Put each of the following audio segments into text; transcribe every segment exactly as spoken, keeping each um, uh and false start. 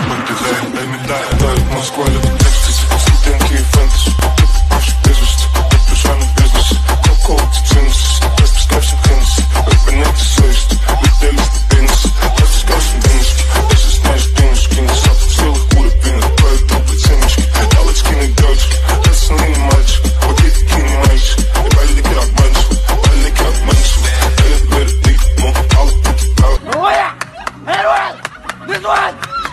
покидаем, дай медаль. Дают Москва, любит тексты, спуски, деньги и фэнтези. Наши безвести, пижаны бизнес. Коко, цинус, распускавший хэнс. Как понять совесть, летели ступенцы. Распускавший денежки, если знаешь денежки. Не сад в целых улыбинах, поэтому пацаночки. Палочкины девочки, красные мальчик. Вот эти кини мальчик, и баллики обманчивы, баллики обманчивы. Перед вердиктом, алла пути правы. Руя! Руя! Безвон!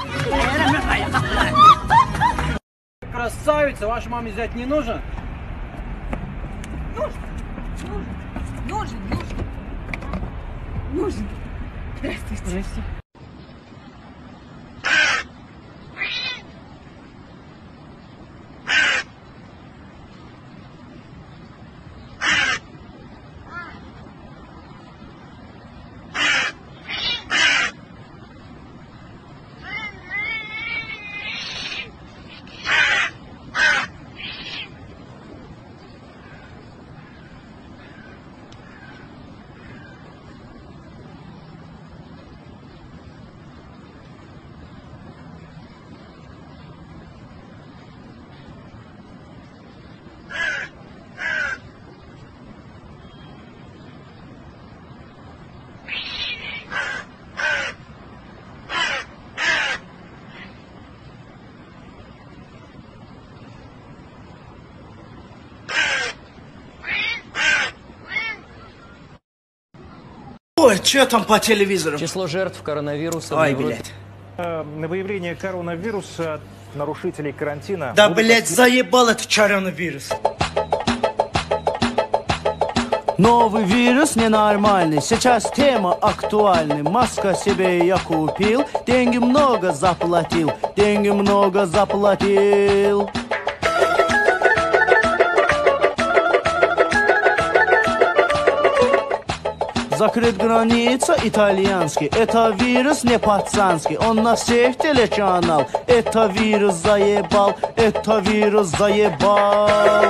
Красавица, вашей маме взять не нужен? Нужен, нужен, нужен, нужен. Здравствуйте. Здрасте. Ой, что там по телевизору? Число жертв коронавируса. Ой, блядь. На выявление коронавируса нарушителей карантина... Да, будут... блядь, заебал этот коронавирус. Новый вирус ненормальный, сейчас тема актуальная. Маска себе я купил, деньги много заплатил, деньги много заплатил. Закрыт граница итальянский, это вирус не пацанский, он на всех телеканал. Это вирус заебал, это вирус заебал.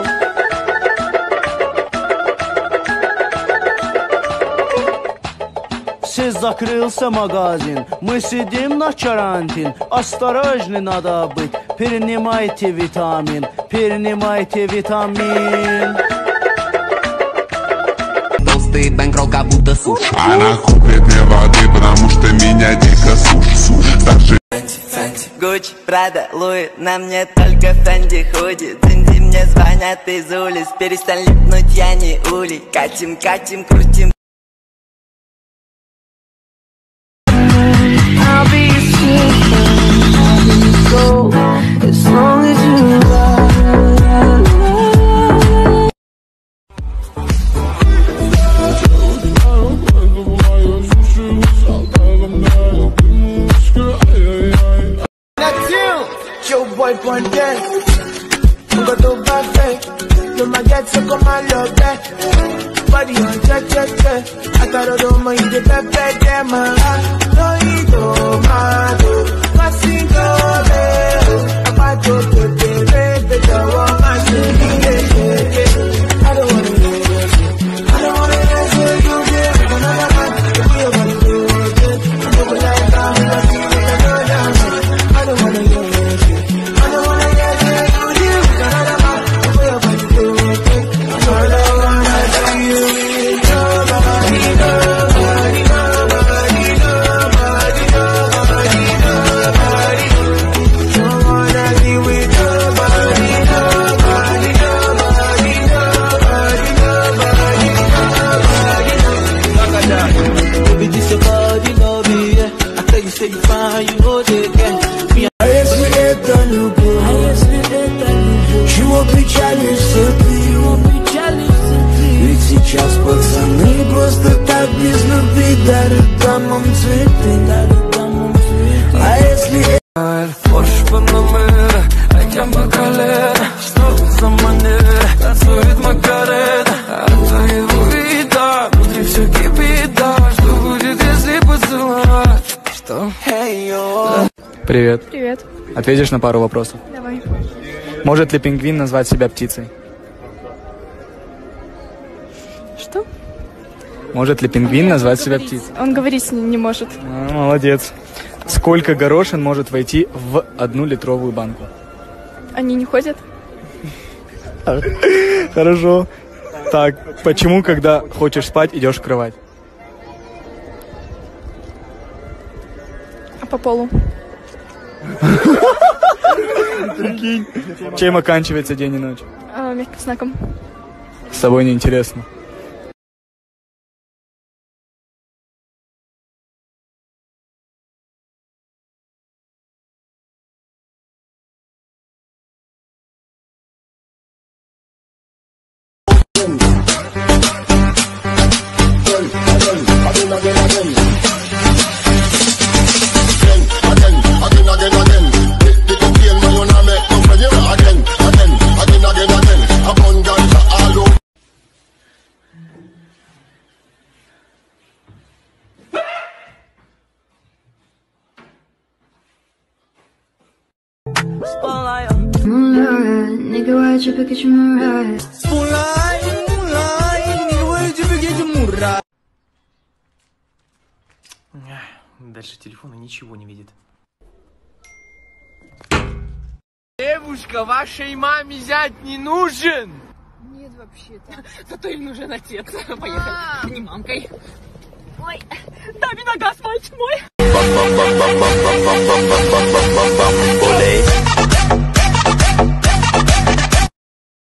Все закрылся магазин, мы сидим на карантин. Осторожны надо быть, перенимайте витамин, перенимайте витамин. Бэнкролл как будто сушь. Она купит мне воды, потому что меня дико сушь. Старший Фэнти, Фэнти, Гуччи, Прада, Луи, на мне только Фэнди худи. Динди, мне звонят из улиц, перестань липнуть, я не улей. Катим, катим, крутим. I'll be your sister, I'll be your soul, as long as you love. Boy, one day, I'm gonna do bad thing. You might get sick of my love back. Body on check, check, check. I gotta do my eat it back, back, damn, man. No, you don't mind. Passing over. I'm about to put the red, the door on my city. I don't wanna do it. I don't wanna answer you, yeah. Another man, if you wanna do it, I'm gonna lie down and I see what I know down. I don't wanna do it. Привет. Привет. Ответишь на пару вопросов? Давай. Может ли пингвин назвать себя птицей? Что? Может ли пингвин назвать себя птицей? Он говорить не, не может. А, молодец. Сколько горошин может войти в одну литровую банку? Они не ходят? Хорошо. Так, почему, когда хочешь спать, идешь в кровать? А по полу? Прикинь. Чем оканчивается день и ночь? А, мягким знаком. С собой неинтересно. Nigga, why'd you pick a Mariah? Дальше телефона ничего не видит. Девушка, вашей маме зять не нужен! Нет, вообще-то. Зато им нужен отец. Поехали. Не мамкой. Ой, дай мне на газ, мальчик мой.